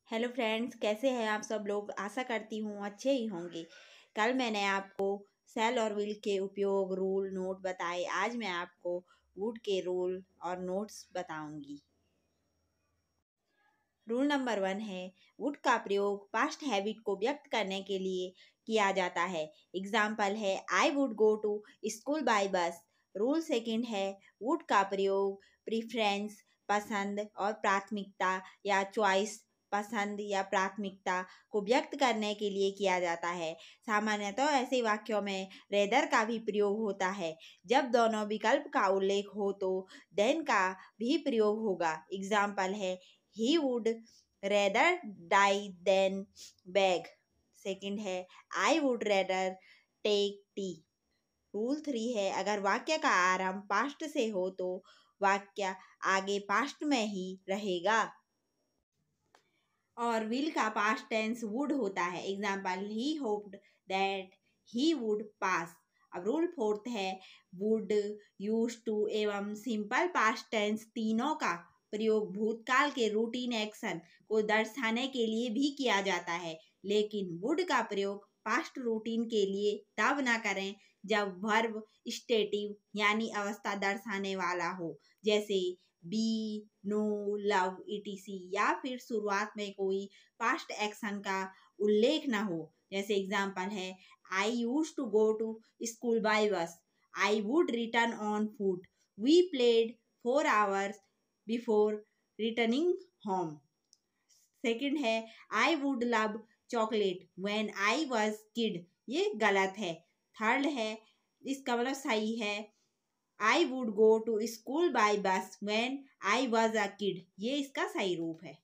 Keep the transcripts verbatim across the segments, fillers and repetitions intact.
Hello friends, कैसे हैं आप सब लोग। आशा करती हूँ अच्छे ही होंगे। कल मैंने आपको सेल और विल के उपयोग, रूल, नोट बताए। आज मैं आपको वुड के रूल और नोट्स बताऊंगी। रूल नंबर वन है, वुड का प्रयोग पास्ट हैबिट को व्यक्त करने के लिए किया जाता है। एग्जाम्पल है, I would go to school by bus. Rule second है, वुड का प्रयोग प्रिफरेंस, पसंद और प्राथमिकता या चॉइस, पसंद या प्राथमिकता को व्यक्त करने के लिए किया जाता है। सामान्यतः ऐसे वाक्यों में रेदर का भी प्रयोग होता है। जब दोनों विकल्प का उल्लेख हो तो देन का भी प्रयोग होगा। एग्जाम्पल है, he would rather die than beg। Second है, I would rather take tea। Rule three है, अगर वाक्य का आरंभ पास्ट से हो तो वाक्य आगे पास्ट में ही रहेगा। और विल का पास्ट टेंस वुड होता है। Example, he hoped that he would pass. अब रूल फोर्थ है, वुड, यूज टू एवं सिंपल पास्ट टेंस तीनों का प्रयोग भूतकाल के रूटीन एक्शन को दर्शाने के लिए भी किया जाता है, लेकिन वुड का प्रयोग पास्ट रूटीन के लिए तब ना करें जब वर्ब स्टेटिव यानी अवस्था दर्शाने वाला हो, जैसे बी, नो, लव, इटीसी, या फिर शुरुआत में कोई पास्ट एक्शन का उल्लेख ना हो। जैसे एग्जाम्पल है, I use to go to school by bus. I would return on foot. We played four hours before returning home. Second है, I would love chocolate when I was kid. ये गलत है। थर्ड है, इसका मतलब सही है, I would go to school by bus when I was a kid. ये इसका सही रूप है।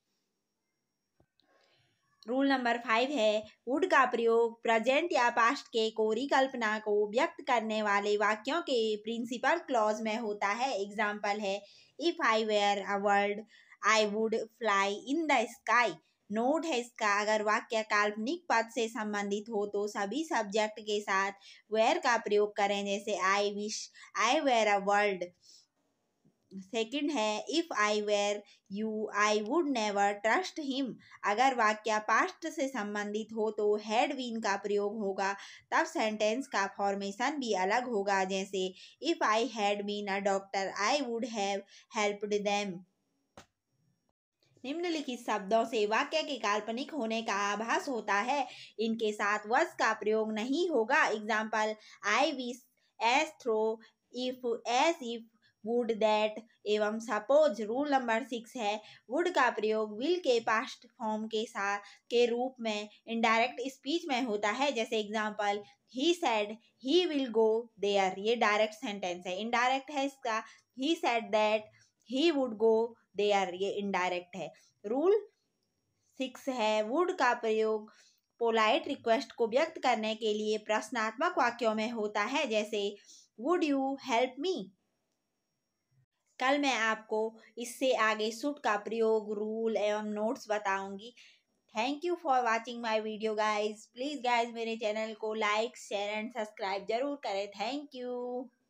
रूल नंबर फाइव है, वुड का प्रयोग प्रेजेंट या पास्ट के कोरी कल्पना को व्यक्त करने वाले वाक्यों के प्रिंसिपल क्लॉज में होता है। एग्जाम्पल है, if I were a world I would fly in the sky. Note है इसका, अगर वाक्य काल्पनिक पद से संबंधित हो तो सभी सब्जेक्ट के साथ वेयर का प्रयोग करें, जैसे I wish I were a world. Second है, if I were you I would never trust him. अगर वाक्य पास्ट से संबंधित हो तो हैड बीन का प्रयोग होगा, तब सेंटेंस का फॉर्मेशन भी अलग होगा, जैसे if I had been a doctor I would have helped them. निम्नलिखित शब्दों से वाक्य के काल्पनिक होने का आभास होता है। इनके साथ वस का प्रयोग नहीं होगा। Example, I wish, as though, if, as if, would, that एवं सपोज। रूल नंबर सिक्स है, वुड का प्रयोग विल के पास्ट फॉर्म के साथ के रूप में इनडायरेक्ट स्पीच में होता है, जैसे example, he said he will go there. ये डायरेक्ट सेंटेंस है। इनडायरेक्ट है इसका, he said that he would go there. ये इनडायरेक्ट है। रूल सिक्स है, वुड का प्रयोग पोलाइट रिक्वेस्ट को व्यक्त करने के लिए प्रश्नात्मक वाक्यों में होता है, जैसे वुड यू हेल्प मी। कल मैं आपको इससे आगे शुड का प्रयोग, रूल एवं नोट्स बताऊंगी। Thank you for watching my video guys. Please guys मेरे चैनल को लाइक, शेयर एंड सब्सक्राइब जरूर करें। Thank you.